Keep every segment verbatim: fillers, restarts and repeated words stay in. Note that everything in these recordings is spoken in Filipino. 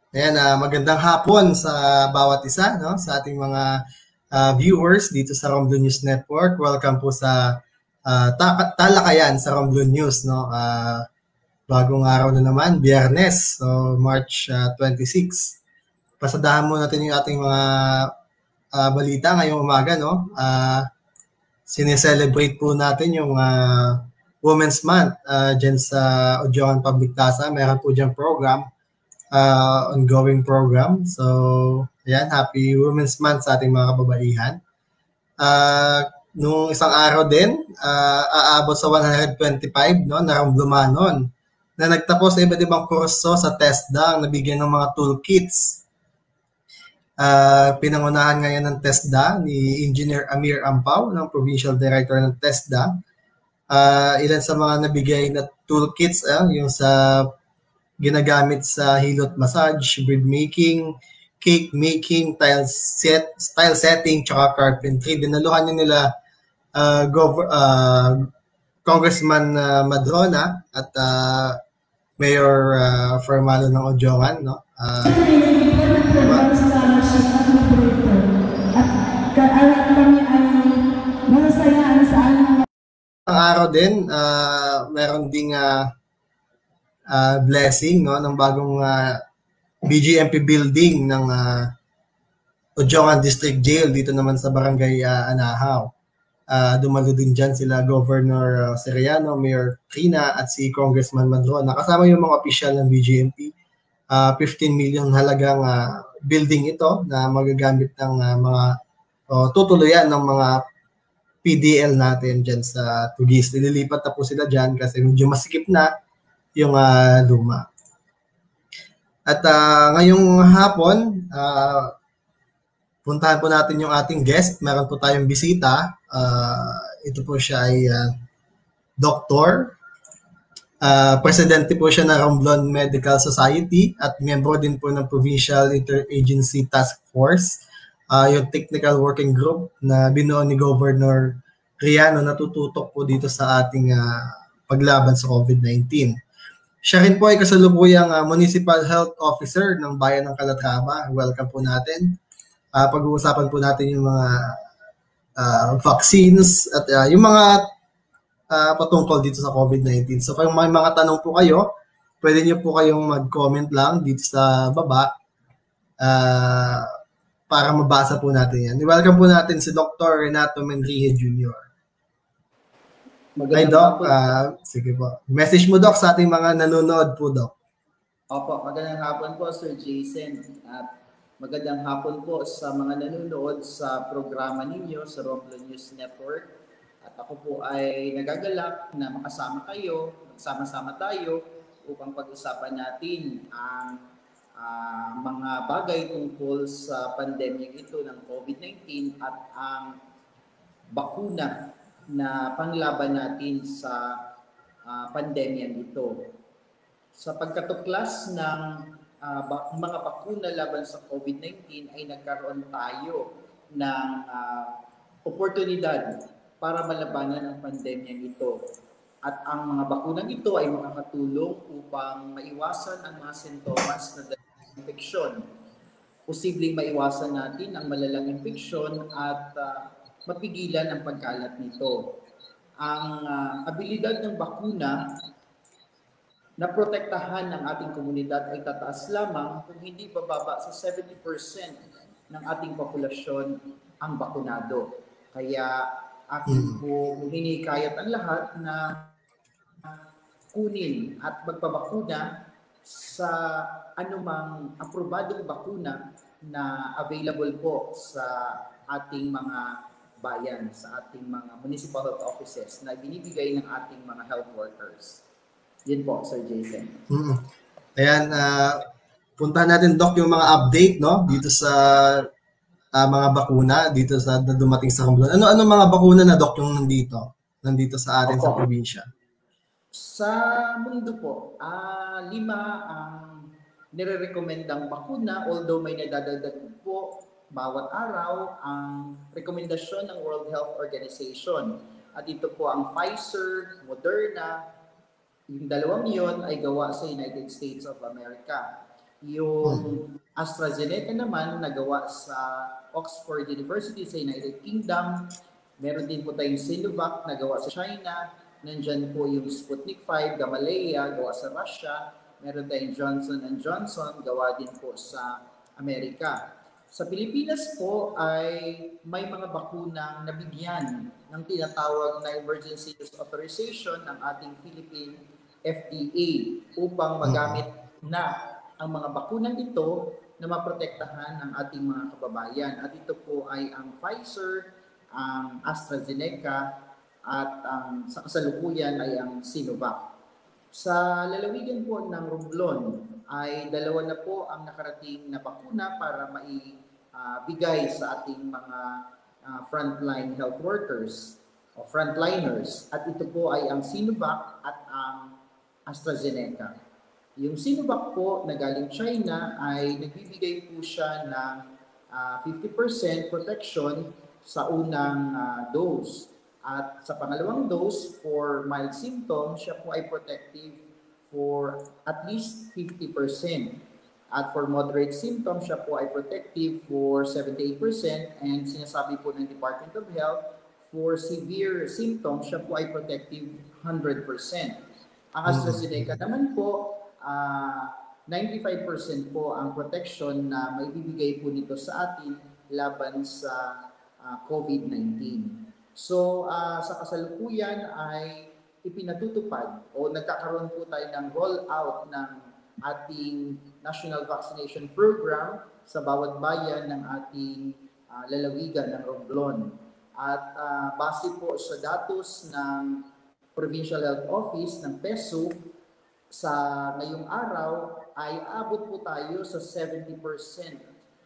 Ayan, uh, magandang hapon sa bawat isa, no? Sa ating mga uh, viewers dito sa Romblon News Network. Welcome po sa uh, ta- talakayan sa Romblon News, no? Uh, bagong araw na naman, Biyernes, so March uh, twenty-six. Pasadahan mo natin yung ating mga uh, balita ngayong umaga, no? Uh, sineselebrate po natin yung uh, Women's Month uh, dyan sa Odiongan Public Plaza. Meron po dyan program, uh, ongoing program. So, ayan, happy Women's Month sa ating mga kababaihan. Uh, nung isang araw din, uh, aabot sa one hundred twenty-five, no, na Ramblumanon, na nagtapos sa iba't ibang kurso sa TESDA, nabigyan ng mga toolkits. Uh, pinangunahan ngayon ng TESDA ni Engineer Amir Ampaw, ng Provincial Director ng TESDA. Uh, ilan sa mga nabigay na toolkits, uh, yung sa ginagamit sa hilot massage, bead making, cake making, tile set, style setting, tsaka carpentry. Dinaluhan nyo nila uh, Gov- uh, Congressman uh, Madrona at uh, Mayor uh, Formalo ng Odiongan, no? Uh, ma- ang araw din, uh, meron ding uh, uh, blessing, no, ng bagong uh, B G M P building ng uh, Odiongan District Jail dito naman sa Barangay uh, Anahaw. Uh, dumalo din dyan sila Governor uh, Seriano, Mayor Trina at si Congressman Madrona. Kasama yung mga opisyal ng B G M P. Uh, fifteen million halagang uh, building ito na magagamit ng uh, mga uh, tutuluyan ng mga P D L natin dyan sa Tugis. Nililipat na po sila dyan kasi medyo masikip na yung uh, luma. At uh, ngayong hapon, uh, puntahan po natin yung ating guest. Meron po tayong bisita. Uh, ito po siya ay uh, doktor. Uh, presidente po siya ng Romblon Medical Society at miyembro din po ng Provincial Interagency Task Force, uh, yung technical working group na binuo ni Governor Riano na tututok po dito sa ating uh, paglaban sa COVID nineteen. Siya rin po ay kasalukuyang uh, Municipal Health Officer ng Bayan ng Calatrava. Welcome po natin. Uh, pag-uusapan po natin yung mga uh, vaccines at uh, yung mga uh, patungkol dito sa COVID nineteen. So kung may mga tanong po kayo, pwede niyo po kayong mag-comment lang dito sa baba uh, para mabasa po natin yan. Welcome po natin si Doctor Renato Menrihe Junior Hi, Doc. Uh, sige po. Message mo, Doc, sa ating mga nanonood po, Doc. Opo, magandang hapon po, Sir Jason. At magandang hapon po sa mga nanonood sa programa ninyo sa Romblon News Network. At ako po ay nagagalak na makasama kayo, magsama-sama tayo upang pag-usapan natin ang uh, mga bagay tungkol sa pandemya ito ng COVID nineteen at ang bakuna na panglaban natin sa uh, pandemya ito. Sa pagkatuklas ng uh, ba- mga bakuna laban sa COVID nineteen ay nagkaroon tayo ng uh, oportunidad para malabanan ang pandemya ito. At ang mga bakunang ito ay makakatulong upang maiwasan ang mga sintomas na dahil sa infeksyon. Posibleng maiwasan natin ang malalang infeksyon at uh, mapigilan ang pagkalat nito. Ang uh, abilidad ng bakuna na protektahan ng ating komunidad ay tataas lamang kung hindi bababa sa seventy percent ng ating populasyon ang bakunado. Kaya aking po hinikayat ang lahat na kunin at magpabakuna sa anumang aprobadong bakuna na available po sa ating mga bayan, sa ating mga municipal health offices na binibigay ng ating mga health workers. Yun po, Sir Jason. Mm-hmm. Ayan, uh, puntahan natin, Doc, yung mga update, no, dito sa uh, mga bakuna, dito sa dumating sa Romblon. Ano-ano mga bakuna na, Doc, yung nandito? Nandito sa atin, okay, sa probinsya? Sa mundo po, uh, lima ang nire-recommendang bakuna, although may nadadagdag po bawat araw ang rekomendasyon ng World Health Organization. At ito po ang Pfizer, Moderna. Yung dalawang yon ay gawa sa United States of America. Yung AstraZeneca naman nagawa sa Oxford University sa United Kingdom. Meron din po tayong Sinovac nagawa sa China. Nandyan po yung Sputnik five, Gamaleya, gawa sa Russia. Meron tayong Johnson and Johnson, gawa din po sa Amerika. Sa Pilipinas po ay may mga bakunang nabigyan ng tinatawag na emergency use authorization ng ating Philippine F D A upang magamit na ang mga bakunang ito na maprotektahan ang ating mga kababayan. At ito po ay ang Pfizer, ang AstraZeneca, at ang sa kasalukuyan ay ang Sinovac. Sa lalawigan po ng Romblon ay dalawa na po ang nakarating na bakuna para maibigay uh, sa ating mga uh, frontline health workers o frontliners. At ito po ay ang Sinovac at ang AstraZeneca. Yung Sinovac po na galing China ay nagbibigay po siya ng uh, fifty percent protection sa unang uh, dose. At sa pangalawang dose, for mild symptoms, siya po ay protective for at least fifty percent. At for moderate symptoms, siya po ay protective for seventy-eight percent. And sinasabi po ng Department of Health, for severe symptoms, siya po ay protective one hundred percent. Ang AstraZeneca naman po, uh, ninety-five percent po ang protection na may bibigay po nito sa atin laban sa uh, COVID nineteen. So, uh, sa kasalukuyan ay ipinatutupad o nagkakaroon po tayo ng roll-out ng ating National Vaccination Program sa bawat bayan ng ating uh, lalawigan ng Romblon. At uh, base po sa datos ng Provincial Health Office ng P E S U, sa ngayong araw ay abot po tayo sa seventy percent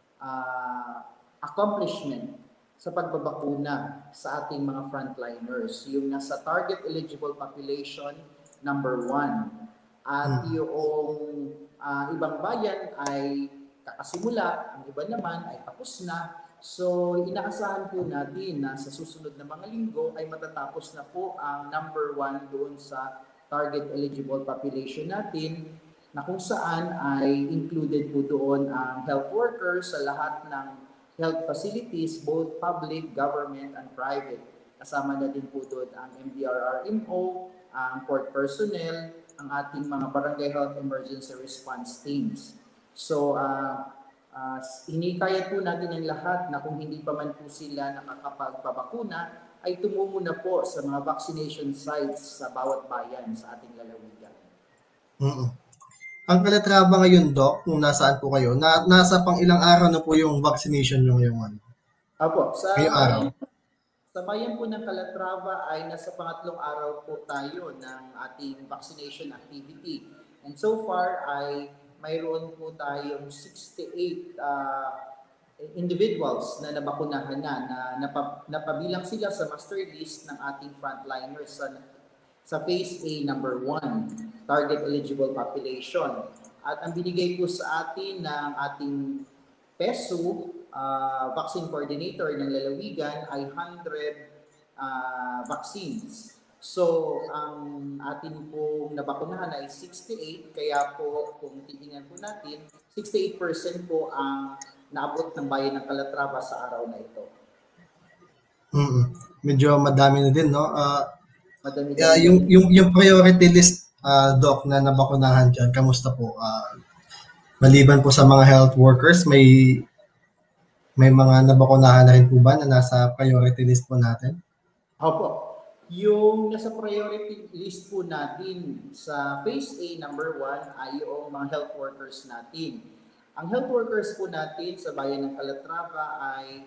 uh, accomplishment sa pagbabakuna sa ating mga frontliners. Yung nasa target eligible population number one. At yung uh, ibang bayan ay kakasimula, ang iba naman ay tapos na. So, inaasahan po natin na sa susunod na mga linggo ay matatapos na po ang number one doon sa target eligible population natin, na kung saan ay included po doon ang health workers sa lahat ng health facilities, both public, government, and private. Kasama na din po doon ang M D R R M O, ang port personnel, ang ating mga barangay health emergency response teams. So, uh, Uh, hinikayat po natin ang lahat na kung hindi pa man po sila nakakapagpabakuna, ay tumungo na po sa mga vaccination sites sa bawat bayan sa ating lalawigan. Mm-mm. Ang Calatrava ngayon, Doc, kung nasaan po kayo, na, nasa pang ilang araw na po yung vaccination nyo ngayong ano? Apo, sa ngayong araw. Sa bayan po ng Calatrava ay nasa pangatlong araw po tayo ng ating vaccination activity. And so far ay mayroon po tayong sixty-eight uh, individuals na nabakunahan na, na napab, napabilang sila sa master list ng ating frontliners sa, sa phase A number one, target eligible population. At ang binigay po sa atin ng ating P E S U, uh, vaccine coordinator ng lalawigan ay one hundred uh, vaccines. So, ang atin pong nabakunahan ay sixty-eight, kaya po kung titingnan po natin, sixty-eight percent po ang naabot ng bayan ng Calatrava sa araw na ito. Mm-hmm. Medyo madami na din, no? Uh, madami uh, yung, yung, yung priority list, uh, Doc, na nabakunahan dyan, kamusta po? Uh, maliban po sa mga health workers, may may mga nabakunahan na rin po ba na nasa priority list po natin? Opo. Yung nasa priority list po natin sa phase A number one ay yung mga health workers natin. Ang health workers po natin sa bayan ng Calatrava ay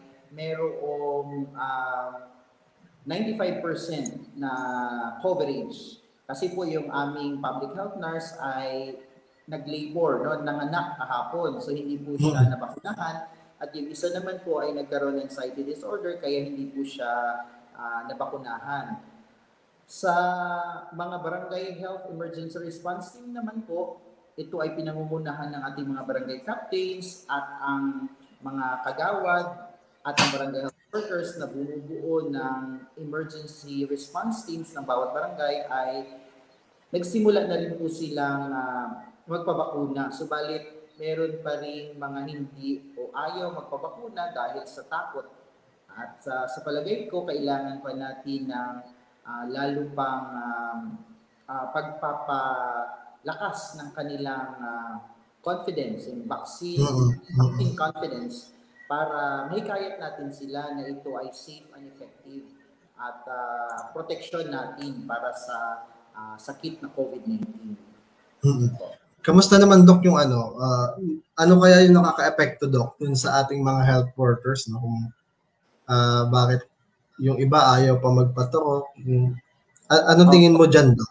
merong uh, ninety-five percent na coverage. Kasi po yung aming public health nurse ay nag-labor, no, nanganak kahapon. So hindi po siya nabakunahan. At yung isa naman po ay nagkaroon ng anxiety disorder kaya hindi po siya uh, nabakunahan. Sa mga barangay health emergency response team naman po, ito ay pinangungunahan ng ating mga barangay captains at ang mga kagawad at ang barangay health workers na bumubuo ng emergency response teams ng bawat barangay ay nagsimula na rin po silang uh, magpabakuna. Subalit meron pa rin mga hindi o ayaw magpabakuna dahil sa takot. At uh, sa palagay ko, kailangan pa natin ng uh, lalo pang um, uh, pagpapalakas ng kanilang uh, confidence in vaccine, vaccine confidence para mahikayat natin sila na ito ay safe and effective at uh, protection natin para sa uh, sakit na COVID nineteen. Mm-hmm. Kamusta naman, Doc, yung ano, uh, ano kaya yung nakaka-epekto, Doc, dun sa ating mga health workers, no? Kung uh, bakit yung iba ayaw pa magpaturok, yung, uh, anong tingin mo dyan, Doc?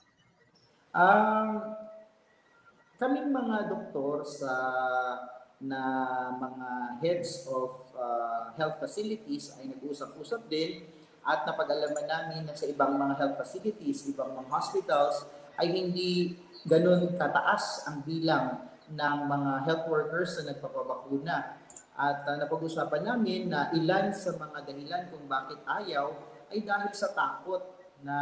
Um, kaming mga doktor sa na mga heads of uh, health facilities ay nag-usap-usap din at napag-alaman namin na sa ibang mga health facilities, ibang mga hospitals ay hindi ganun kataas ang bilang ng mga health workers na nagpapabakuna. At uh, napag-usapan namin na ilan sa mga dahilan kung bakit ayaw ay dahil sa takot na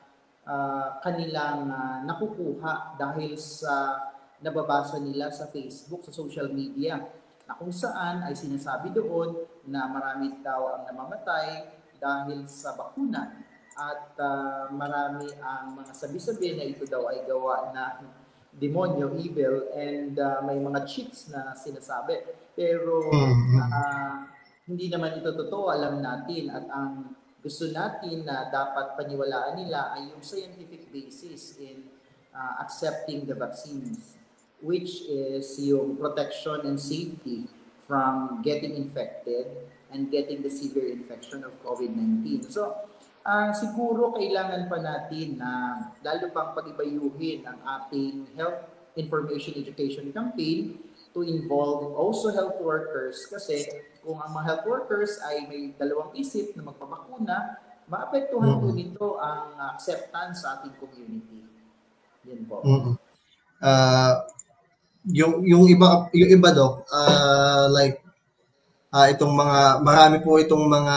uh, kanilang uh, nakukuha dahil sa nababasa nila sa Facebook, sa social media, na kung saan ay sinasabi doon na marami daw ang namamatay dahil sa bakuna. At uh, marami ang mga sabi-sabi na ito daw ay gawa na demonyo, evil, and uh, may mga cheats na sinasabi. Pero uh, hindi naman ito totoo, alam natin. At ang gusto natin na dapat paniwalaan nila ay yung scientific basis in uh, accepting the vaccines, which is yung protection and safety from getting infected and getting the severe infection of COVID nineteen. So, Uh, siguro kailangan pa natin na lalo pang pag-ibayuhin ang ating health information education campaign to involve also health workers kasi kung ang mga health workers ay may dalawang isip na magpabakuna, maapektuhan po nito ang acceptance sa ating community. Yan po. Mm-hmm. Uh, yung yung iba yung iba Doc, uh, like uh, itong mga marami po itong mga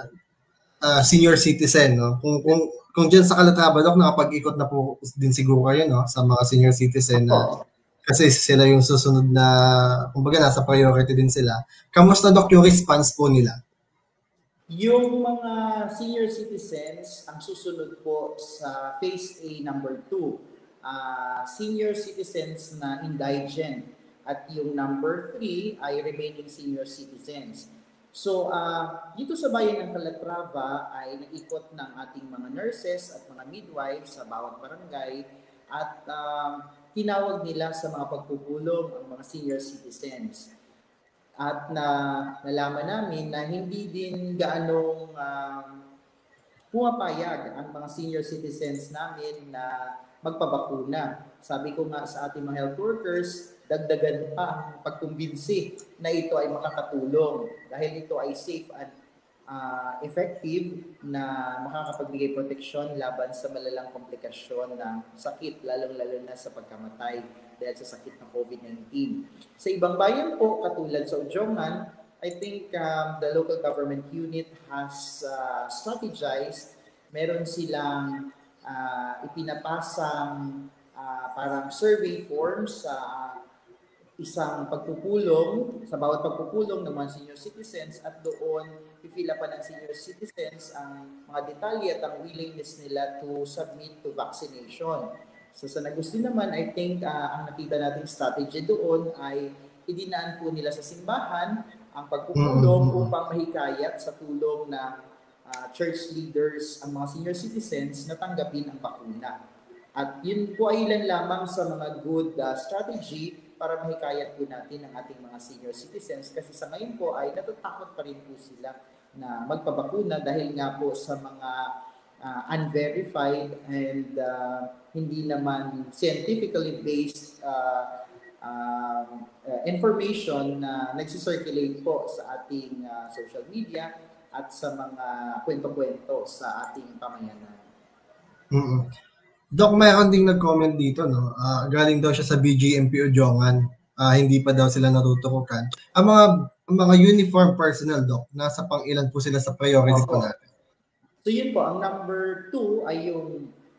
Uh, senior citizen, no? Kung kung kung diyan sa Calatrava, Doc, nakapag-ikot na po din siguro kayo, no, sa mga senior citizen na kasi sila yung susunod na, kumbaga nasa priority din sila. Kamusta, Doc, yung response po nila? Yung mga senior citizens ang susunod po sa phase A number two. Uh, senior citizens na indigent at yung number three ay remaining senior citizens. So, uh, dito sa bayan ng Calatrava ay naikot ng ating mga nurses at mga midwives sa bawat barangay at uh, tinawag nila sa mga pagpupulong ang mga senior citizens. At na nalaman namin na hindi din gaanong um, pumapayag ang mga senior citizens namin na magpabakuna. Sabi ko nga sa ating mga health workers, dagdagan pa ang pagkumbinsi na ito ay makakatulong dahil ito ay safe and uh, effective na makakapagbigay proteksyon laban sa malalang komplikasyon ng sakit, lalong-lalo na sa pagkamatay dahil sa sakit ng COVID nineteen. Sa ibang bayan po, katulad sa Udjongan, I think um, the local government unit has uh, strategized. Meron silang uh, ipinapasang uh, parang survey forms sa uh, isang pagpupulong, sa bawat pagpupulong ng mga senior citizens at doon pipila pa ng senior citizens ang mga detalye at ang willingness nila to submit to vaccination. So sa Agustin naman, I think uh, ang nakita nating strategy doon ay idinaan po nila sa simbahan ang pagpupulong upang mahikayat sa tulong ng uh, church leaders ang mga senior citizens na tanggapin ang bakuna. At yun po ay ilan lamang sa mga good uh, strategy para mahikayat po natin ang ating mga senior citizens kasi sa ngayon po ay natatakot pa rin po sila na magpabakuna dahil nga po sa mga uh, unverified and uh, hindi naman scientifically based uh, uh, uh, information na nagsisirculate po sa ating uh, social media at sa mga kwento-kwento sa ating pamayanan. Mm-hmm. Doc, mayroon ding nag-comment dito, no? Uh, galing daw siya sa B G M P Udjongan. Uh, hindi pa daw sila natutukukan. Ang mga ang mga uniform personnel, Doc, nasa pang ilan po sila sa priority po natin? So yun po, ang number two ay yung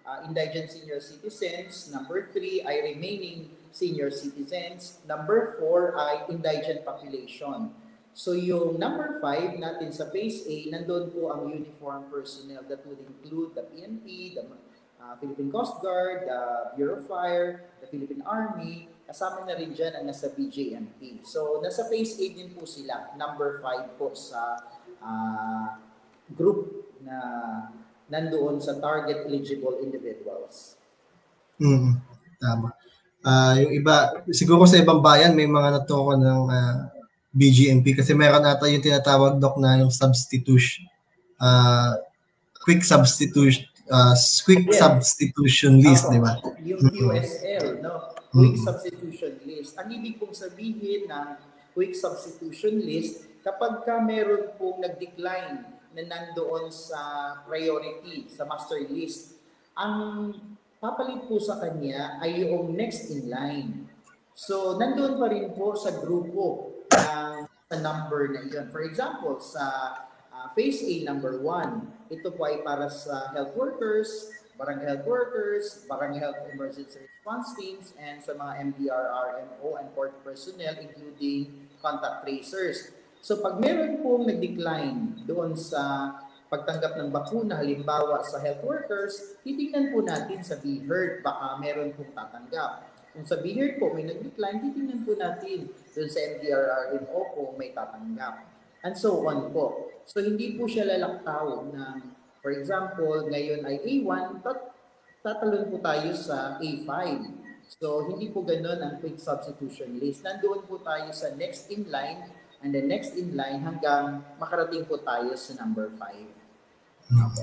uh, indigent senior citizens. Number three ay remaining senior citizens. Number four ay indigent population. So yung number five natin sa phase A, nandun po ang uniform personnel that would include the P N P, the uh, Philippine Coast Guard, the Bureau of Fire, the Philippine Army, kasama na rin dyan ang nasa B J M P. So nasa phase A din po sila, number five po sa uh, group na nandoon sa target eligible individuals. Mm, tama. Uh, yung iba, siguro sa ibang bayan may mga natuko ng uh, B G M P kasi meron ata yung tinatawag doc na yung substitution, uh, quick substitution, uh, quick yes. substitution list, di ba? Yung Q S L, no? Quick mm-hmm. substitution list. Ang ibig pong sabihin ng quick substitution list, kapag ka meron pong nag-decline na nandoon sa priority, sa master list, ang papalit po sa kanya ay yung next in line. So, nandoon pa rin po sa grupo ng sa number na yun. For example, sa uh, phase A number one, ito po ay para sa health workers, barangay health workers, barangay health emergency response teams, and sa mga M D R R M O and port personnel, including contact tracers. So pag meron pong nag-decline doon sa pagtanggap ng bakuna, halimbawa sa health workers, titingnan po natin sa B H E R D, baka meron pong tatanggap. Kung sa B H E R D po may nag-decline, titingnan po natin doon sa M D R R M O po may tatanggap. And so on po. So hindi po siya lalaktaw ng, for example, ngayon ay A one, tat tatalon po tayo sa A five. So, hindi po ganun ang quick substitution list. Nandoon po tayo sa next in line and the next in line hanggang makarating po tayo sa number five. Okay.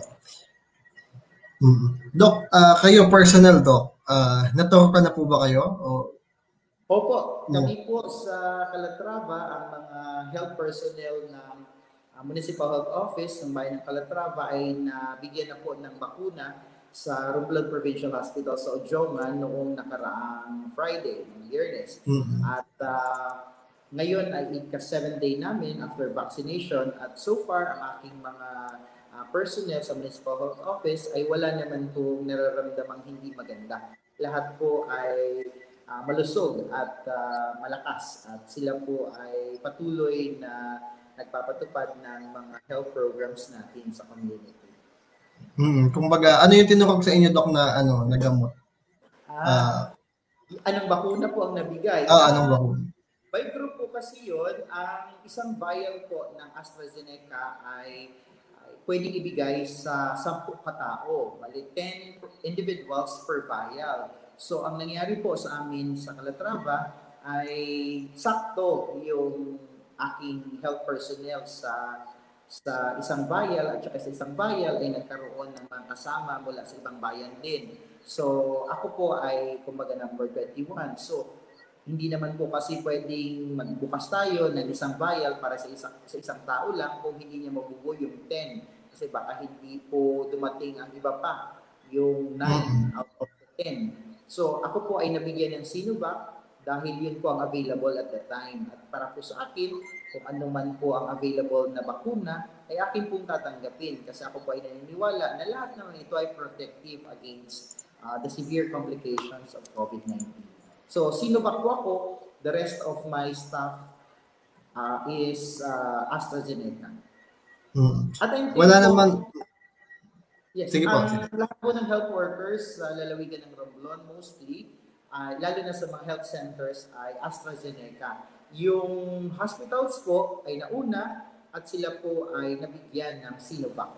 Mm-hmm. Doc, uh, kayo personal, Doc, uh, naturo ka na po ba kayo? O... Opo, kami po sa Calatrava, ang mga health personnel ng uh, Municipal Health Office ng Bayan ng Calatrava ay nabigyan na po ng bakuna sa Romblon Provincial Hospital sa Odjongan noong nakaraang Friday, ng Biyernes. Mm-hmm. At uh, ngayon ay ika-seven day namin after vaccination at so far ang aking mga uh, personnel sa Municipal Health Office ay wala naman po nararamdamang hindi maganda. Lahat po ay uh, malusog at uh, malakas at sila po ay patuloy na nagpapatupad ng mga health programs natin sa community. Hmm, kumbaga, ano yung tinurog sa inyo, Doc, na ano, na gamot? Ah, uh, anong bakuna po ang nabigay? Ah, anong bakuna? Uh, by group po kasi yun, ang isang vial po ng AstraZeneca ay, ay pwedeng ibigay sa sampu katao, bali ten individuals per vial. So, ang nangyari po sa amin sa Calatrava ay sakto yung aking health personnel sa sa isang vial at saka sa isang vial ay nagkaroon ng mga kasama mula sa ibang bayan din. So, ako po ay kumbaga number twenty-one. So, hindi naman po kasi pwedeng magbukas tayo ng isang vial para sa isang, sa isang tao lang kung hindi niya mabubuo yung ten. Kasi baka hindi po dumating ang iba pa, yung nine out of the ten. So, ako po ay nabigyan ng Sinovac dahil yun po ang available at the time. At para po sa akin, kung ano man po ang available na bakuna, ay akin pong tatanggapin. Kasi ako po ay naniniwala na lahat naman ito ay protective against uh, the severe complications of COVID nineteen. So, Sinovac po ako, the rest of my staff uh, is uh, AstraZeneca. Hmm. At wala po, naman... Yes, sige po, sige. Lahat po ng health workers sa uh, lalawigan ng Romblon, mostly, Uh, lalo na sa mga health centers ay AstraZeneca. Yung hospitals po ay nauna at sila po ay nabigyan ng Sinovac.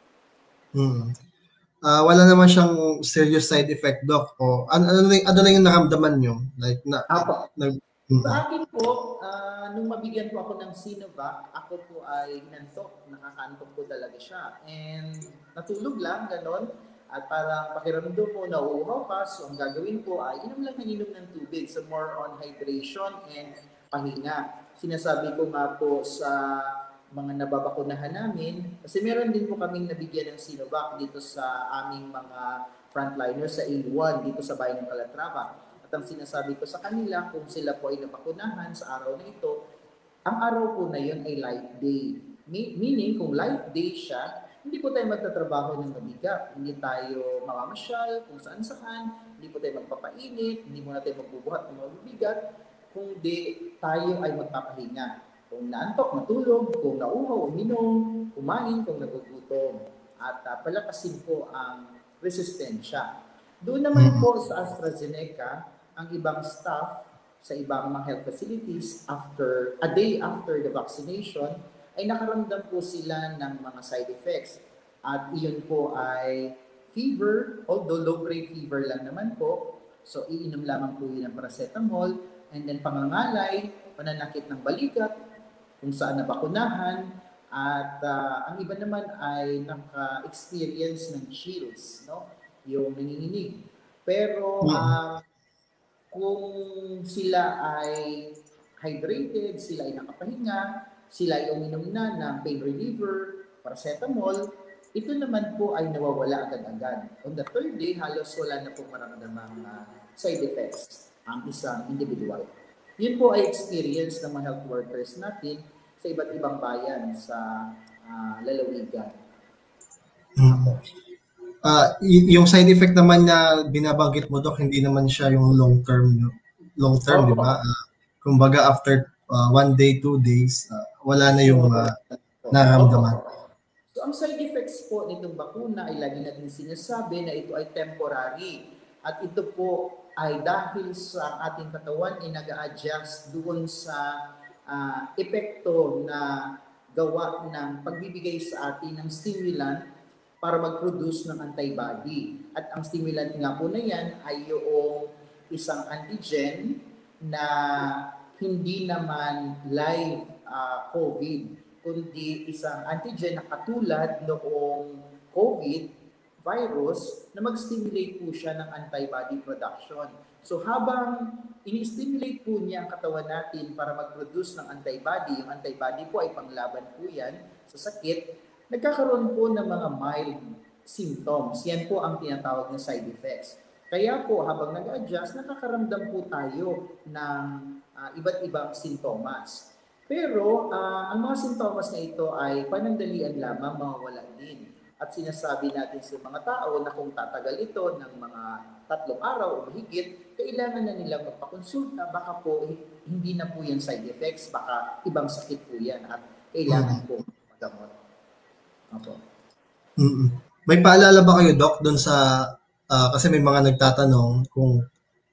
Hmm. Uh, wala naman siyang serious side effect, Doc? O ano, ano, ano lang yung naramdaman nyo? Like, na, Apo. Na, hmm. Sa akin po, uh, nung mabigyan po ako ng Sinovac, ako po ay hinantok. Nakakaantok po talaga siya. And natulog lang, ganon. At parang pakiramdam mo na uuhaw ka, so ang gagawin ko ay inom lang ng inom ng tubig. So more on hydration and pahinga. Sinasabi ko nga po sa mga nababakunahan namin, kasi meron din po kaming nabigyan ng Sinovac dito sa aming mga frontliners sa A one dito sa bayan ng Calatrava. At ang sinasabi ko sa kanila, kung sila po ay nabakunahan sa araw na ito, ang araw po na yun ay light day. Meaning, kung light day siya, hindi po tayo magtatrabaho ng mabigat, hindi tayo mamamasyal kung saan saan, hindi po tayo magpapainit, hindi mo na tayo magbubuhat ng mabibigat, kundi tayo ay magpapahinga. Kung naantok, matulog, kung nauhaw, uminom, kumain, kung nagugutom. At uh, palakasin po ang resistensya. Doon naman po sa AstraZeneca, ang ibang staff sa ibang mga health facilities, after a day after the vaccination, ay nakaramdam po sila ng mga side effects. At iyon po ay fever, although low-grade fever lang naman po. So, iinom lamang po yun ng paracetamol, and then pangangalay, pananakit ng balikat, kung saan nabakunahan, at uh, ang iba naman ay naka-experience ng chills, no? Yung nanginginig. Pero uh, kung sila ay hydrated, sila ay nakapahinga, sila ay uminom na ng pain reliever, paracetamol, ito naman po ay nawawala agad-agad. On the third day, halos wala na po maramdamang uh, side effects ang isang individual. Yun po ay experience ng mga health workers natin sa iba't ibang bayan sa uh, lalawigan. Hmm. Uh, yung side effect naman na binabanggit mo, Dok, hindi naman siya yung long term. Long term, oh, di ba? Uh, kumbaga after uh, one day, two days, uh, wala na yung uh, naramdaman. So ang side effects po nitong bakuna ay lagi natin sinasabi na ito ay temporary. At ito po ay dahil sa ating katawan ay nag-a-adjust doon sa uh, epekto na gawa ng pagbibigay sa atin ng stimulant para mag-produce ng antibody. At ang stimulant nga po na yan ay yung isang antigen na hindi naman live uh, COVID, kundi isang antigen na katulad noong COVID virus na mag-stimulate po siya ng antibody production. So habang ini-stimulate po niya ang katawan natin para mag-produce ng antibody, yung antibody po ay panglaban po yan sa sakit, nagkakaroon po ng mga mild symptoms. Yan po ang tinatawag na side effects. Kaya po habang nag-adjust, nakakaramdam po tayo ng uh, iba't ibang sintomas. Pero uh, ang mga sintomas na ito ay panandalian lamang, mawawala din. At sinasabi natin sa mga tao na kung tatagal ito ng mga tatlong araw o mahigit, kailangan na nilang magpakonsulta. Baka po hindi na po yan side effects, baka ibang sakit po yan at kailangan po magamot. Opo. Mm-hmm. May paalala ba kayo, Doc, doon sa, uh, kasi may mga nagtatanong kung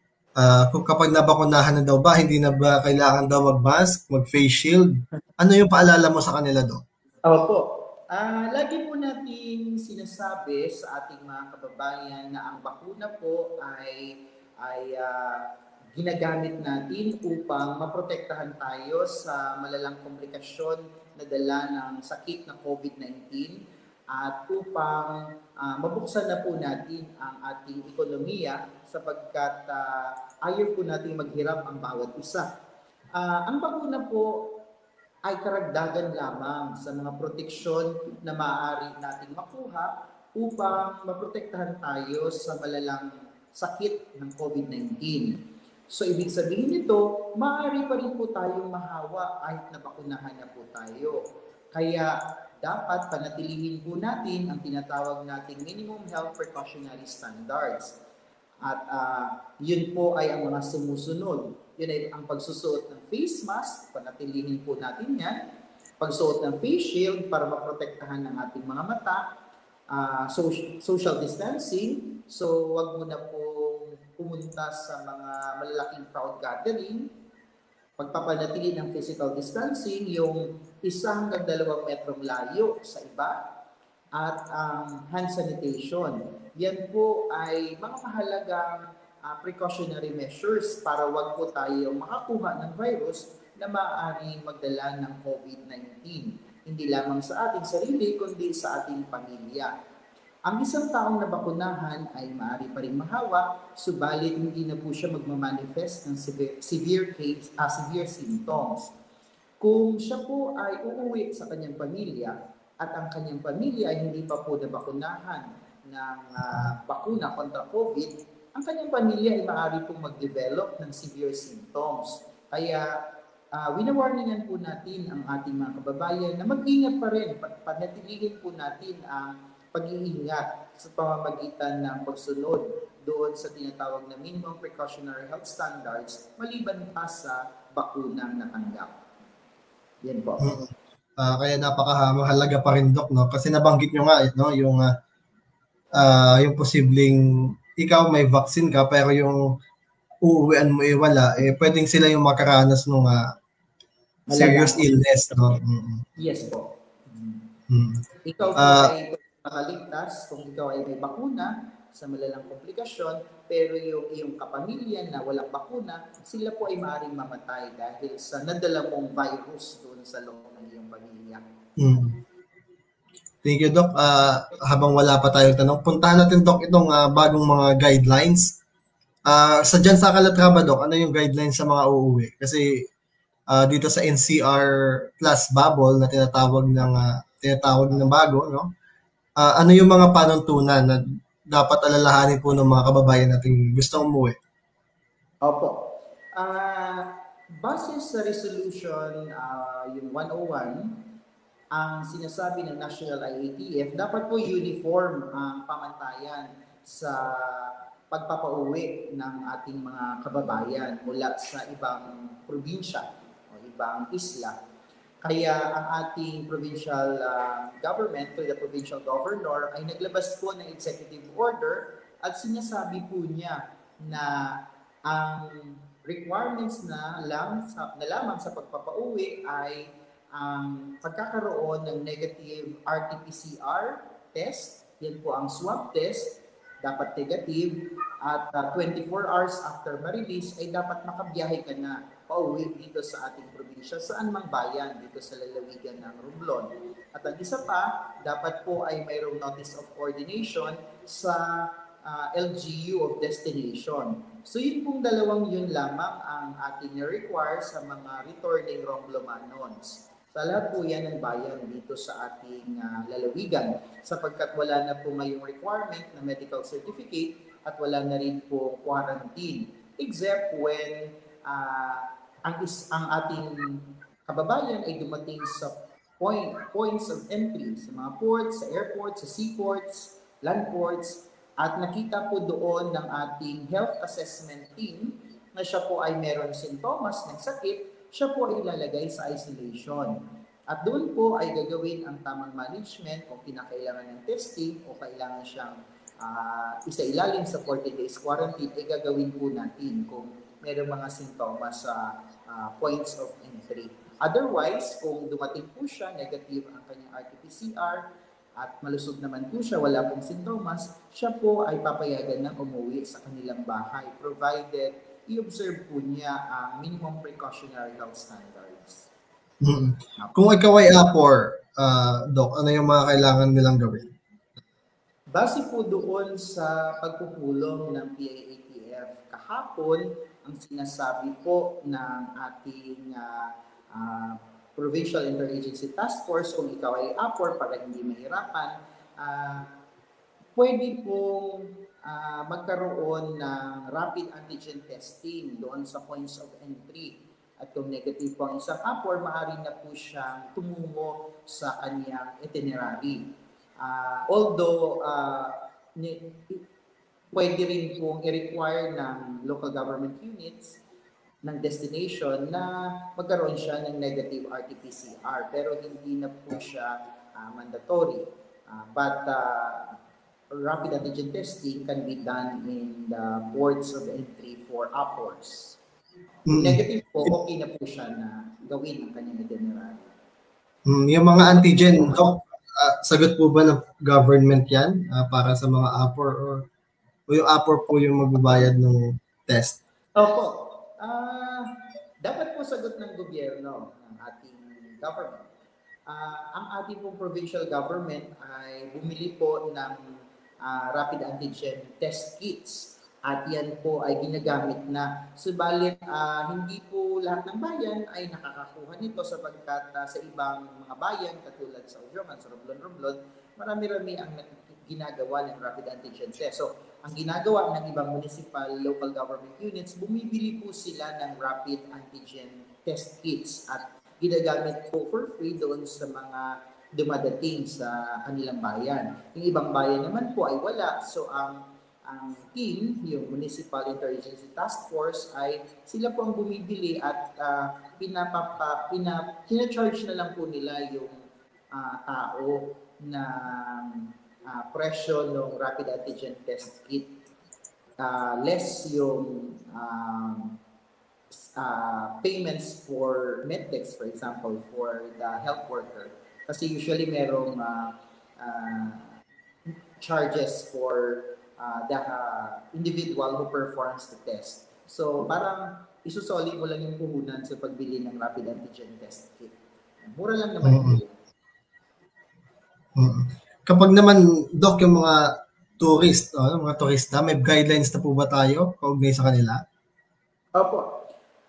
uh, kung kapag nabakunahan na daw ba, hindi na ba kailangan daw mag-mask, mag-face shield? Ano yung paalala mo sa kanila, Doc? Opo. Uh, lagi po natin sinasabi sa ating mga kababayan na ang bakuna po ay, ay uh, ginagamit natin upang maprotektahan tayo sa malalang komplikasyon na dala ng sakit na COVID nineteen at upang uh, mabuksan na po natin ang ating ekonomiya sapagkat uh, ayaw po natin maghirap ang bawat isa. Uh, ang bakuna po ay karagdagan lamang sa mga proteksyon na maaari nating makuha upang maprotektahan tayo sa malalang sakit ng COVID nineteen. So, ibig sabihin nito, maaari pa rin po tayong mahawa kahit nabakunahan na po tayo. Kaya, dapat panatilihin po natin ang tinatawag nating minimum health precautionary standards. At uh, yun po ay ang mga sumusunod. Yun ay ang pagsusuot ng face mask, panatilihin po natin yan. Pagsuot ng face shield para maprotektahan ng ating mga mata. Uh, social, social distancing, so wag mo na pong pumunta sa mga malalaking crowd gathering. Pagpapanatili ng physical distancing, yung isang hanggang dalawang metrong layo sa iba. At ang um, hand sanitation. Yan po ay mga mahalagang uh, precautionary measures para wag po tayo makakuha ng virus na maaaring magdala ng COVID nineteen. Hindi lamang sa ating sarili, kundi sa ating pamilya. Ang isang taong nabakunahan ay maaari pa rin mahawa, subalit hindi na po siya magmamanifest ng severe, severe, case, uh, severe symptoms. Kung siya po ay uuwi sa kanyang pamilya, at ang kanyang pamilya ay hindi pa po nabakunahan ng uh, bakuna kontra COVID, ang kanyang pamilya ay maaari pong mag-develop ng severe symptoms. Kaya uh, winawarningan po natin ang ating mga kababayan na mag-ingat pa rin, panatilihin po natin ang pag-iingat sa pamamagitan ng pagsunod doon sa tinatawag na minimum precautionary health standards maliban pa sa bakunang natanggap. Yan po. Mm-hmm. Uh, kaya napakahalaga pa rin, Doc, no? Kasi nabanggit nyo nga, no? Yung, uh, uh, yung posibleng ikaw may vaccine ka pero yung uuwian mo eh wala, eh pwedeng sila yung makaranas ng uh, serious illness, no? Mm-hmm. Yes po. Mm-hmm. Ikaw po uh, ay makaligtas kung ikaw ay may bakuna sa malalang komplikasyon, pero yung iyong kapamilya na walang bakuna, sila po ay maaaring mamatay dahil sa nadala mong virus doon sa loob ng iyong pamilya. Mm. Thank you, Doc. Uh, habang wala pa tayong tanong, puntahan natin, Doc, itong uh, bagong mga guidelines. Uh, sa dyan sa Calatrava, Doc, ano yung guidelines sa mga uuwi? Kasi uh, dito sa N C R plus bubble na tinatawag ng uh, tinatawag ng bago, no? Uh, ano yung mga panuntunan na dapat alalahanin po ng mga kababayan nating gustong umuwi? Opo. Uh, base sa resolution uh, yung one oh one, ang sinasabi ng National I A T F, dapat po uniform ang pamantayan sa pagpapauwi ng ating mga kababayan mula sa ibang probinsya o ibang isla. Kaya ang ating provincial uh, government, to the provincial governor, ay naglabas po ng executive order at sinasabi po niya na ang requirements na, lang sa, na lamang sa pagpapauwi ay ang um, pagkakaroon ng negative R T P C R test, yan po ang swab test, dapat negative, at uh, twenty-four hours after ma-release ay dapat makabiyahe ka na pauwi dito sa ating probinsya, saan mang bayan dito sa lalawigan ng Romblon. At ang isa pa, dapat po ay mayroong notice of coordination sa uh, L G U of destination. So yun pong dalawang yun lamang ang ating require sa mga returning Romblomanons. Sa lahat po yan ng bayan dito sa ating uh, lalawigan, sapagkat wala na po ngayong requirement na medical certificate at wala na rin po quarantine, except when uh, ang, is, ang ating kababayan ay dumating sa point, points of entry, sa mga ports, sa airports, sa seaports, land ports, at nakita po doon ng ating health assessment team na siya po ay meron sintomas ng sakit, siya po ay ilalagay sa isolation. At doon po ay gagawin ang tamang management kung kinakailangan ng testing o kailangan siyang uh, isa-ilalim sa forty days quarantine, ay gagawin po natin kung mayroong mga sintomas sa uh, points of entry. Otherwise, kung dumating po siya, negative ang kanyang R T P C R, at malusog naman po siya, wala pong sintomas, siya po ay papayagan ng umuwi sa kanilang bahay, provided i-observe po niya ang minimum precautionary health standards. Mm-hmm. Kung ikaw ay A P O R, uh, Doc, ano yung mga kailangan nilang gawin? Base po doon sa pagpupulong ng P I A T F kahapon, ang sinasabi po ng ating uh, uh, Provincial Interagency Task Force, kung ikaw ay A P O R para hindi mahirapan, uh, pwede pong uh, magkaroon ng rapid antigen testing doon sa points of entry. At kung negative po ang isang A P O R, maaari na po siyang tumungo sa kanyang itinerary. Uh, although, uh, ni, pwede rin pong i-require ng local government units ng destination na magkaroon siya ng negative R T P C R, pero hindi na po siya uh, mandatory. Uh, but uh, rapid antigen testing can be done in the ports of entry for A P O Rs. Mm-hmm. Negative po, okay na po siya na gawin ang kanyang itinerary. Mm, yung mga antigen, Doc, uh, sagot po ba ng government yan uh, para sa mga A P O R, or, o yung A P O R po yung magbabayad ng test? Opo. Uh, dapat po sagot ng gobyerno, ng ating government. Uh, ang ating pong provincial government ay bumili po ng uh, rapid antigen test kits at yan po ay ginagamit na. Subalit uh, hindi po lahat ng bayan ay nakakakuha nito sapagkat uh, sa ibang mga bayan katulad sa Udyoman, sa Romblon-Romblon, marami-rami ang ginagawa ng rapid antigen test. So ang ginagawa ng ibang municipal local government units, bumibili po sila ng rapid antigen test kits at ginagamit po for free doon sa mga dumadating sa kanilang bayan. Yung ibang bayan naman po ay wala. So ang ang team, yung Municipal Interagency Task Force, ay sila po ang bumibili at uh, pinapapa, pina, charge na lang po nila yung uh, tao na uh, presyo ng rapid antigen test kit. Uh, less yung um, uh, payments for medtex, for example, for the health worker. Kasi usually merong uh, uh, charges for uh, the uh, individual who performs the test. So parang isusoli mo lang yung puhunan sa pagbili ng rapid antigen test kit. Mura lang naman mm-hmm. yun. Mm-hmm. Kapag naman, Doc, yung mga tourist, oh, mga turista, may guidelines na po ba tayo kaugnay sa kanila? Opo.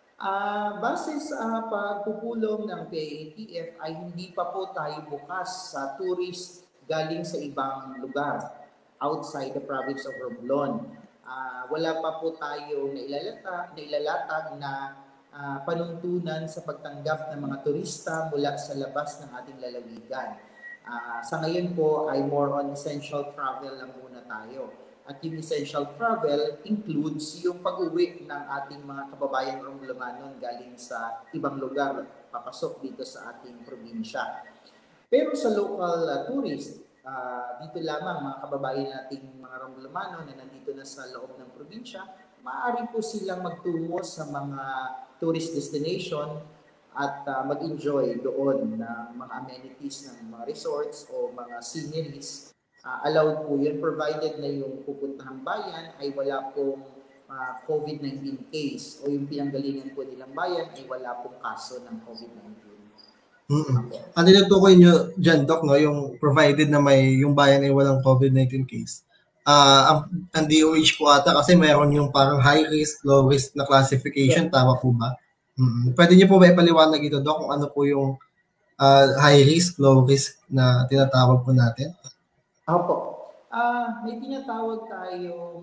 Uh, base sa pagpupulong ng P I A T F ay hindi pa po tayo bukas sa tourist galing sa ibang lugar outside the province of Romblon. Uh, wala pa po tayo nailalata, nailalatag na uh, panuntunan sa pagtanggap ng mga turista mula sa labas ng ating lalawigan. Uh, sa ngayon po ay more on essential travel lang muna tayo. At yung essential travel includes yung pag-uwi ng ating mga kababayan Romblonanon galing sa ibang lugar papasok dito sa ating probinsya. Pero sa local uh, tourist, uh, dito lamang mga kababayan nating mga Romblonanon na nandito na sa loob ng probinsya, maaari po silang magtungo sa mga tourist destination at uh, mag-enjoy doon ng mga amenities ng mga resorts o mga sceneries. Uh, allowed po yun provided na yung pupuntahang bayan ay wala pong uh, COVID nineteen case o yung pinanggalingan po nilang bayan ay wala pong kaso ng COVID nineteen. Mm-hmm. Ang tinutukoy nyo dyan, Doc, no, yung provided na may yung bayan ay walang COVID nineteen case. Uh, ang, ang D O H po ata kasi mayroon yung parang high risk, low risk na classification. Yeah. Tama po ba? Mm-hmm. Pwede nyo po ba ipaliwanag ito, Doc, kung ano po yung uh, high risk, low risk na tinatawag po natin? Opo. Uh, may tinatawag tayong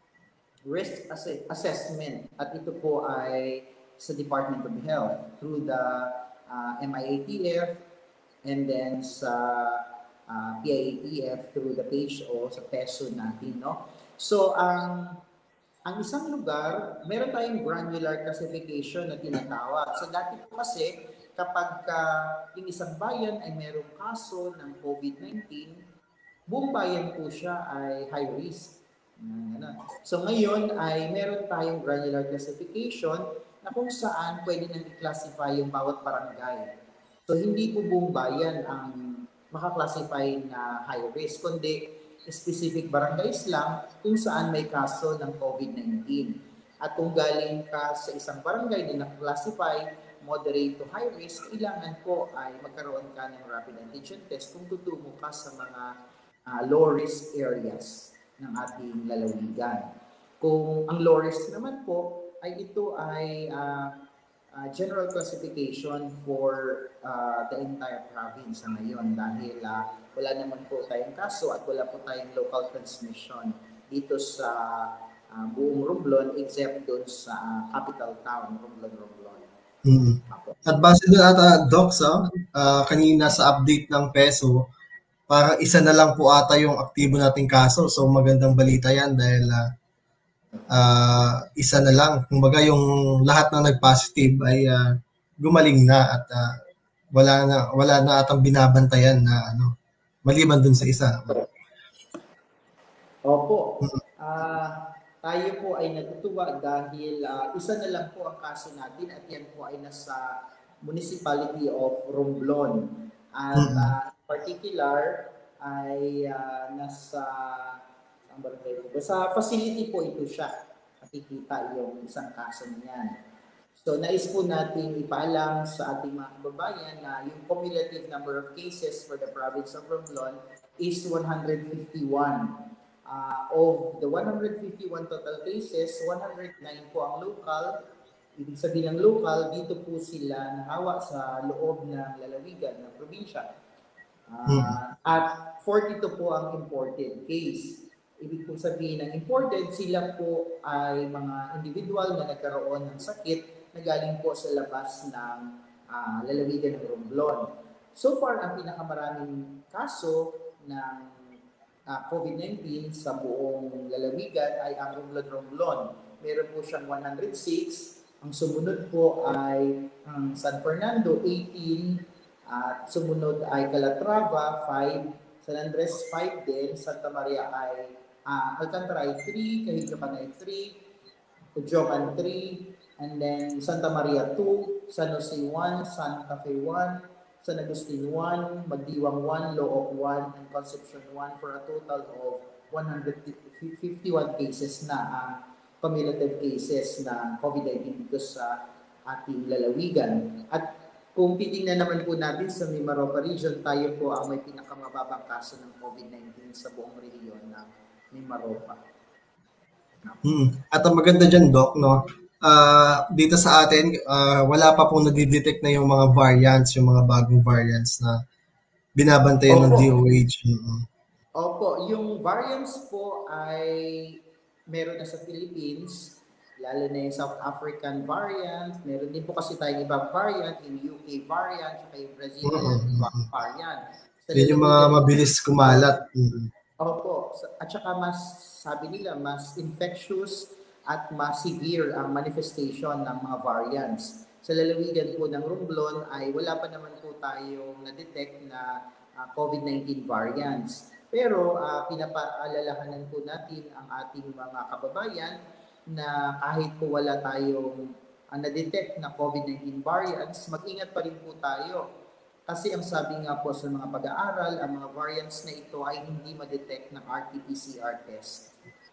risk ass- assessment at ito po ay sa Department of Health through the uh, M I A T F and then sa uh, P I A T F through the page o sa peso natin. No? So, ang ang isang lugar, meron tayong granular classification na tinatawag. So, dati po kasi kapag uh, yung isang bayan ay merong kaso ng COVID nineteen, buong bayan po siya ay high risk. So ngayon ay meron tayong granular classification na kung saan pwede nang i-classify yung bawat barangay. So hindi po buong bayan ang makaklassify na high risk, kundi specific barangays lang kung saan may kaso ng COVID nineteen. At kung galing ka sa isang barangay na na-classify moderate to high risk, kailangan po ay magkaroon ka ng rapid antigen test kung tutungo ka sa mga Uh, low risk areas ng ating lalawigan. Kung ang low risk naman po ay ito ay uh, uh, general classification for uh, the entire province sa ngayon dahil uh, wala naman po tayong kaso at wala po tayong local transmission dito sa uh, buong Romblon except doon sa uh, capital town, Romblon, Romblon. Mm-hmm. At base doon ata, Doc, so, uh, kanina sa update ng peso, parang isa na lang po ata yung aktibo nating kaso. So magandang balita yan dahil uh, uh, isa na lang. Kumbaga yung lahat ng nag-positive ay uh, gumaling na at uh, wala na wala na atang binabantayan na ano maliban dun sa isa. Opo. Uh, tayo po ay natutuwa dahil uh, isa na lang po ang kaso natin at yan po ay nasa Municipality of Romblon. At uh, particular ay uh, nasa ang barangay po. Sa facility po ito siya. Nakikita yung isang kaso niyan. So nais po natin ipaalam sa ating mga kababayan na yung cumulative number of cases for the province of Romblon is one hundred fifty-one. Uh, of the one hundred fifty-one total cases, one hundred nine po ang local. Ibig sabihin ng local, dito po sila nahawa sa loob ng lalawigan ng probinsya. Uh, hmm. At forty-two po ang imported case. Ibig kong sabihin ng imported, sila po ay mga individual na nagkaroon ng sakit na galing po sa labas ng uh, lalawigan ng Romblon. So far, ang pinakamaraming kaso ng uh, COVID nineteen sa buong lalawigan ay ang Romblon-Romblon. Meron po siyang one hundred six. Ang sumunod po ay ang San Fernando, eighteen. At sumunod ay Calatrava, five. San Andres, five din. Santa Maria ay uh, Alcantara ay three. Kahigyakan ay three. Ujogan three. And then Santa Maria two. San Jose one. Santa Fe one. San Agustin one. Magdiwang one. Looc one. And Concepcion one for a total of one hundred fifty-one cases na ang uh, cumulative cases na COVID nineteen dito sa ating lalawigan. At kung titingnan naman po natin sa Mimaropa region, tayo po ang may pinakamababang kaso ng COVID nineteen sa buong rehiyon ng Mimaropa. Hmm. At ang maganda dyan, Doc, no? Uh, dito sa atin, uh, wala pa pong nadidetect na yung mga variants, yung mga bagong variants na binabantayan ng D O H. Mm-hmm. Opo, yung variants po ay meron na sa Philippines, lalo na yung South African variant, meron din po kasi tayong ibang variant, yung U K variant, saka yung Brazilian mm-hmm. variant. So, yun yung mga mabilis kumalat. Mm-hmm. Opo, at saka mas, sabi nila, mas infectious at mas severe ang manifestation ng mga variants. Sa lalawigan po ng Romblon ay wala pa naman po tayong na-detect na uh, COVID nineteen variants. Pero uh, pinapaalalahanan po natin ang ating mga kababayan na kahit po wala tayong uh, na-detect na COVID nineteen variants, mag-ingat pa rin po tayo. Kasi ang sabi nga po sa mga pag-aaral, ang mga variants na ito ay hindi ma-detect ng R T P C R test.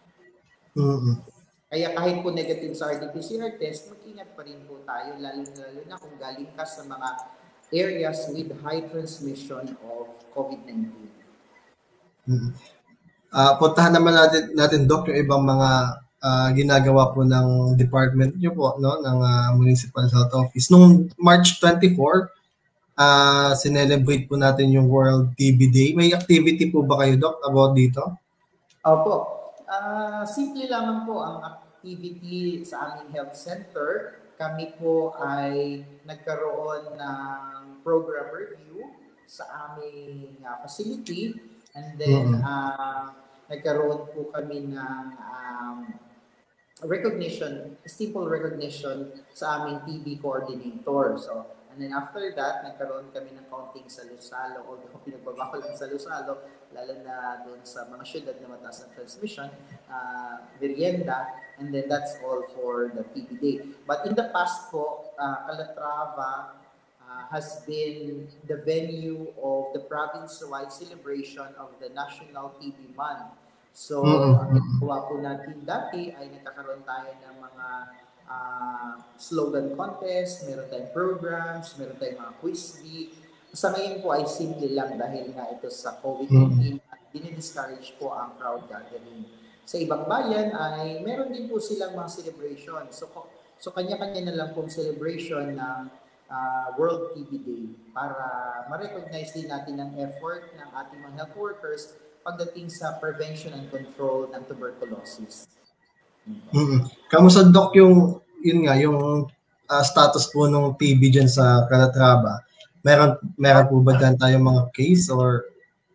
Mm-hmm. Kaya kahit po negative sa R T P C R test, mag-ingat pa rin po tayo, lalo-lalo na kung galing ka sa mga areas with high transmission of COVID nineteen. Mm-hmm. Uh, puntahan naman natin, natin Doc, yung ibang mga uh, ginagawa po ng department niyo po, no, ng uh, Municipal Health Office. Nung March twenty-fourth, uh, sinelebrate po natin yung World T B Day. May activity po ba kayo, Doc, about dito? Opo. Uh, simple lamang po ang activity sa aming health center. Kami po ay nagkaroon ng program review sa aming uh, facility. And then, uh, nagkaroon po kami ng um, recognition, simple recognition sa aming T B coordinator. So, and then after that, nagkaroon kami ng counting salo-salo, although pinagbabakal ang salo-salo, lalo na doon sa mga syudad na mataas ang transmission, uh, merienda, and then that's all for the T B Day. But in the past po, uh, Calatrava Uh, has been the venue of the province-wide celebration of the National T B Month. So, mm-hmm. ang ginagawa po natin dati ay nagkakaroon tayo ng mga uh, slogan contest, meron tayong programs, meron tayong mga quiz bee. Sa ngayon po ay simple lang dahil nga ito sa COVID nineteen mm-hmm. at dinidiscourage po ang crowd gathering. Sa ibang bayan ay meron din po silang mga celebration. So, so kanya-kanya na lang pong celebration ng Uh, World T B Day para ma-recognize din natin ang effort ng ating mga health workers pagdating sa prevention and control ng tuberculosis. Mm-hmm. Kamusta, Doc, yung yun nga yung uh, status po ng T B dyan sa Calatrava? Meron meron po ba dyan tayong mga case or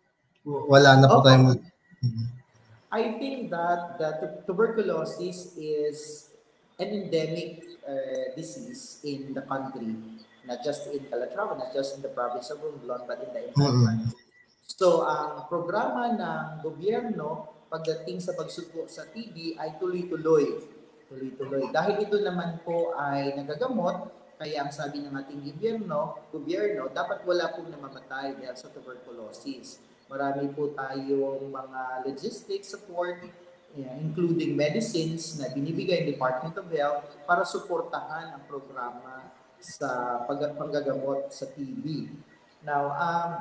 wala na po okay. tayong mm-hmm. I think that that tuberculosis is an endemic uh, disease in the country, not just in Calatrava, not just in the province of Romblon, but in the entire mm-hmm. country. So, ang programa ng gobyerno pagdating sa pagsuko sa T B ay tuloy-tuloy. Tuloy-tuloy. Dahil ito naman po ay nagagamot, kaya ang sabi ng ating gobyerno, gobyerno dapat wala pong namamatay dahil sa tuberculosis. Marami po tayong mga logistics support, yeah, including medicines na binibigay ng Department of Health para suportahan ang programa sa pag- panggagamot sa T B. Now, um,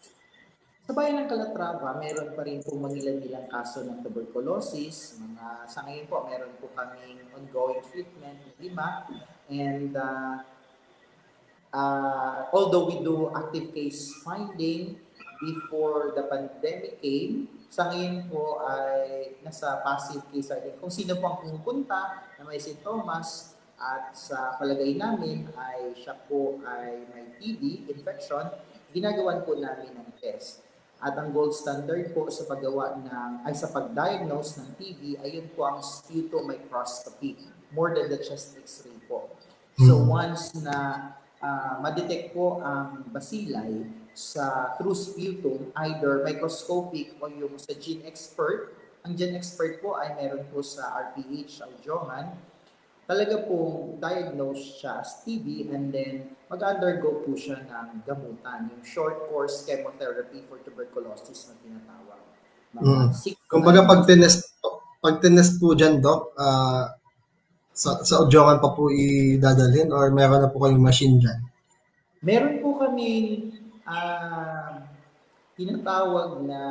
sa bayan ng Calatrava, meron pa rin po mangilan-ilang kaso ng tuberculosis. Mga, sa ngayon po, meron po kaming ongoing treatment, lima. And uh, uh, although we do active case finding, before the pandemic came. Sa ngayon po ay nasa passive case study. Kung sino po ang pumupunta na may sintomas at sa palagay namin ay siya po ay may T B infection, ginagawan po namin ng test. At ang gold standard po sa paggawa ng, ay sa pag-diagnose ng T B, ayun po ang sputum microscopy, more than the chest x-ray po. So once na uh, ma-detect po ang bacilli sa through sputum, either microscopic o yung sa gene expert, ang gene expert po ay meron po sa R P H, Aujohan, talaga pong diagnose siya as T B and then mag-undergo po siya ng gamutan, yung short course chemotherapy for tuberculosis na tinatawag. Mm. Kumbaga pag tinest, pag tinest po dyan, Doc, uh, sa, sa Aujohan pa po idadalhin or meron na po kayong machine dyan? Meron po kami uh, tinatawag na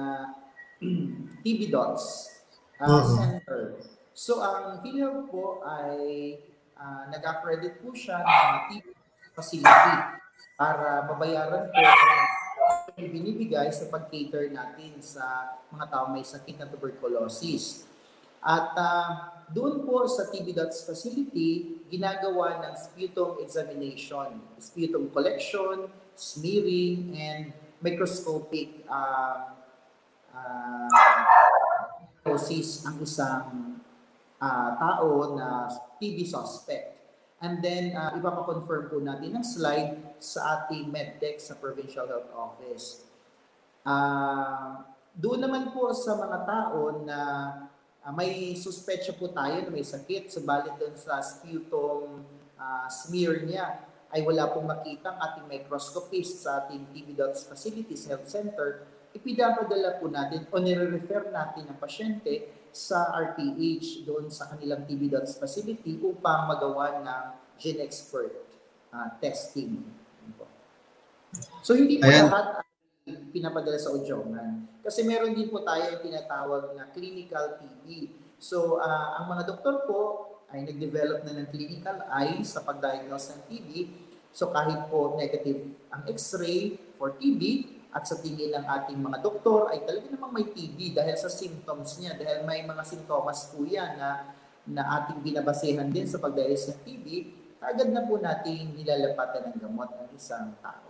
T B dots uh, mm-hmm. center. So, ang PhilHealth po ay uh, nag-accredit po siya ng T B facility para mabayaran po ang binibigay sa pag-cater natin sa mga tao may sakit na tuberculosis. At uh, doon po sa T B dots facility, ginagawa ng sputum examination, sputum collection, smearing, and microscopic uh, uh, diagnosis ang isang Uh, tao na T B suspect. And then, uh, ipapakonfirm po natin ng slide sa ating medtech sa Provincial Health Office. Uh, doon naman po sa mga tao na uh, may suspetsya po tayo na may sakit, subalit doon sa sputum uh, smear niya ay wala pong makita ang ating microscopist sa ating T B dots Facilities Health Center, ipinapadala po natin o nire-refer natin ang pasyente sa R P H doon sa kanilang T B dots facility upang magawa ng gene expert uh, testing. So hindi po Ayan. lahat ay pinapadala sa Aujohan. Kasi meron din po tayo yung tinatawag na clinical T B. So uh, ang mga doktor po ay nag-develop na ng clinical eye sa pag-diagnose ng T B. So kahit po negative ang X-ray for T B, at sa tingin ng ating mga doktor ay talaga namang may T B dahil sa symptoms niya, dahil may mga sintomas po yan na, na ating binabasehan din sa pag-diagnose ng T B, agad na po natin nilalapatan ng gamot ng isang tao.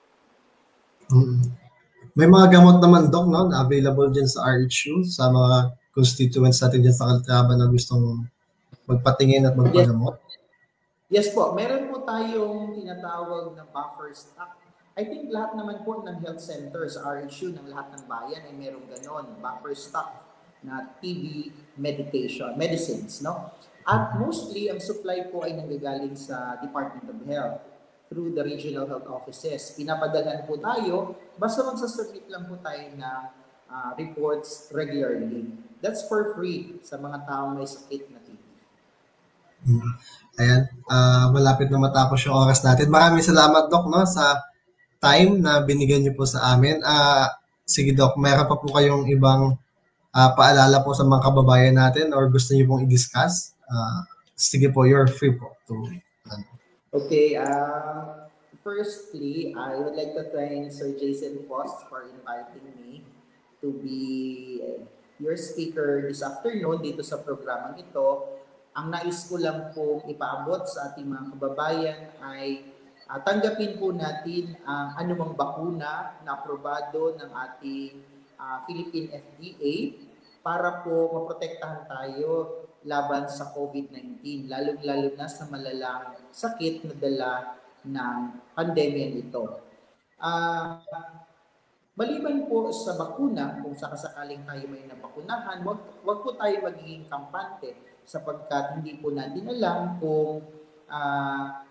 Mm. May mga gamot naman, Doc, no, na available din sa R H U, sa mga constituents natin dyan sa Caltraba na gustong magpatingin at magpagamot? Yes, yes po, meron po tayong tinatawag na buffer stock. I think lahat naman po ng health center sa R H U ng lahat ng bayan ay merong ganon, buffer stock na T B medication, medicines, no? At mostly, ang supply po ay nanggagaling sa Department of Health through the regional health offices. Pinapadalhan po tayo, basta magsasubmit lang po tayo ng uh, reports regularly. That's for free sa mga taong may sakit na T B. Hmm. Ayan, uh, malapit na matapos yung oras natin. Maraming salamat, Doc, no, sa time na binigyan niyo po sa amin. Uh, sige, Doc, meron pa po kayong ibang uh, paalala po sa mga kababayan natin or gusto niyo pong i-discuss? Uh, sige po, you're free po. To, uh, okay, uh, firstly, I would like to thank Sir Jason Post for inviting me to be your speaker this afternoon dito sa programang ito. Ang nais ko lang po ipaabot sa ating mga kababayan ay Uh, tanggapin po natin ang uh, anumang bakuna na aprobado ng ating uh, Philippine F D A para po maprotektahan tayo laban sa COVID nineteen, lalong-lalo na sa malalang sakit na dala ng pandemya nito. Uh, maliban po sa bakuna, kung sakasakaling tayo may nabakunahan, wag, wag po tayo magiging kampante sapagkat hindi po natin alam kung uh,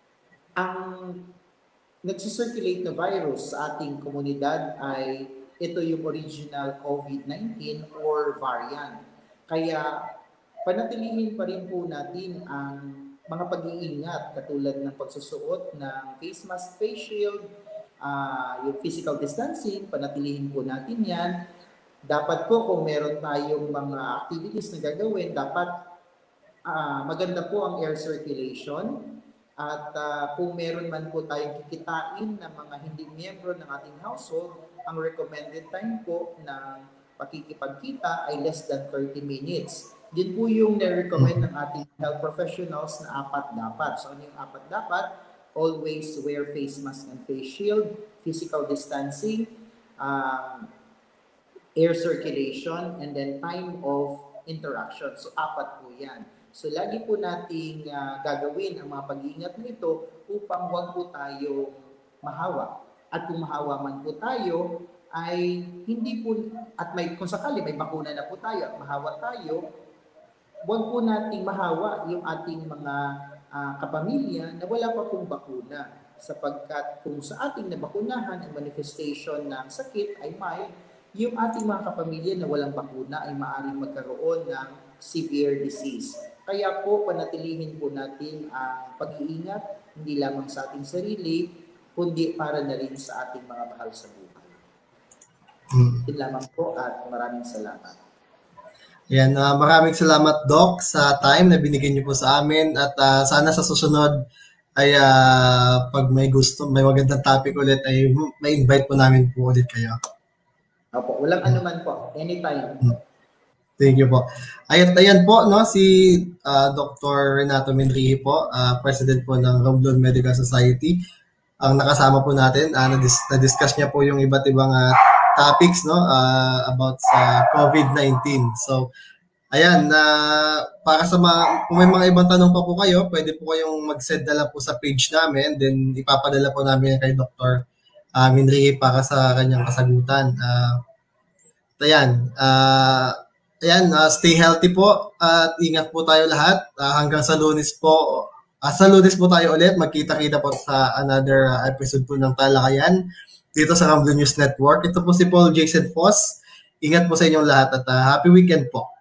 ang nagsisirculate na virus sa ating komunidad ay ito yung original COVID nineteen or variant. Kaya panatilihin pa rin po natin ang mga pag-iingat katulad ng pagsusuot ng face mask, face shield, uh, yung physical distancing, panatilihin po natin yan. Dapat po kung meron tayong mga activities na gagawin, dapat uh, maganda po ang air circulation. At uh, kung meron man po tayong kikitain ng mga hindi miyembro ng ating household, ang recommended time po ng pakikipagkita ay less than thirty minutes. Din po yung na-recommend ng ating health professionals na apat dapat. So ano yung apat dapat? Always wear face mask and face shield, physical distancing, uh, air circulation, and then time of interaction. So apat po yan. So lagi po nating uh, gagawin ang mga pag-iingat nito upang wag po tayo mahawa. At kung mahawa man po tayo, ay hindi po, at may, kung sakali may bakuna na po tayo at mahawa tayo, huwag po nating mahawa yung ating mga uh, kapamilya na wala pa pong bakuna. Sapagkat kung sa ating nabakunahan ang manifestation ng sakit ay mild, yung ating mga kapamilya na walang bakuna ay maaaring magkaroon ng severe disease. Kaya po, panatilihin po natin ang pag-iingat, hindi lamang sa ating sarili, kundi para na rin sa ating mga mahal sa buhay. Hmm. Yun lamang po at maraming salamat. Yan, uh, maraming salamat Doc sa time na binigyan niyo po sa amin at uh, sana sa susunod ay uh, pag may gusto, may magandang topic ulit ay may invite po namin po ulit kayo. Opo, walang hmm. anuman po. Anytime. Hmm. Thank you po. Ayun, ayan po, no, si uh, Doctor Renato Menrihe po, uh, President po ng Romblon Medical Society. Ang nakasama po natin, uh, nadis- na-discuss niya po yung iba't ibang uh, topics, no, uh, about sa COVID nineteen. So, ayan, uh, para sa mga, kung may mga ibang tanong pa po kayo, pwede po kayong mag-send na lang po sa page namin, then ipapadala po namin kay Doctor Uh, Menrihe para sa kanyang kasagutan. Uh, ayan, uh, ayan, uh, stay healthy po at ingat po tayo lahat. Uh, hanggang sa Lunes po, uh, sa Lunes po tayo ulit, magkita-kita po sa another uh, episode po ng Talakayan dito sa Romblon News Network. Ito po si Paul Jason Foss. Ingat po sa inyong lahat at uh, happy weekend po.